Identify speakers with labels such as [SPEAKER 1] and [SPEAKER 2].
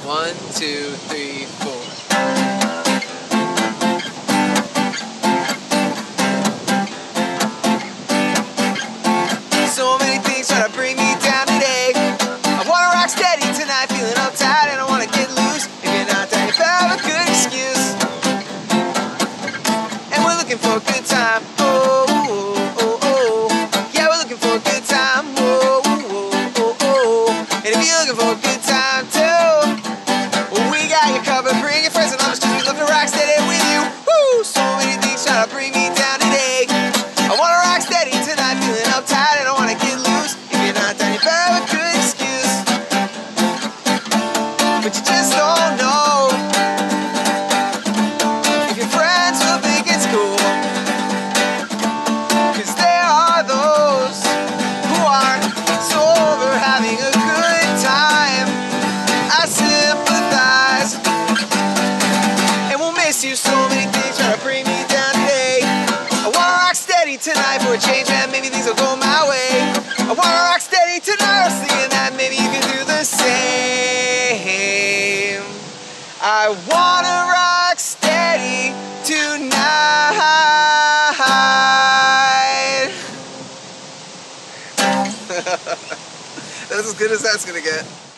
[SPEAKER 1] 1, 2, 3, 4. So many things try to bring me down today. I wanna rock steady tonight, feeling uptight, and I wanna get loose. If you're not down, you have a good excuse. And we're looking for a good time. Oh, oh, oh, oh. Yeah, we're looking for a good time. Oh, oh, oh, oh. And if you're looking for a good time too, well, we got you covered. Bring your friends and lovers, 'cause we love to rock steady with you. Woo! So many things try to bring me down today. I wanna rock steady tonight, feeling uptight, and I wanna get loose. If you're not down, you have a good excuse. But you just don't know if your friends will think it's cool. 'Cause there are those who aren't sober, having a good time. I sympathize, and we'll miss you. So many things try to bring me down today. I wanna rock steady tonight for a change, and maybe things will go my way. I wanna rock steady tonight, I was thinking that maybe you can do the same. I wanna rock steady tonight. That's as good as that's gonna get.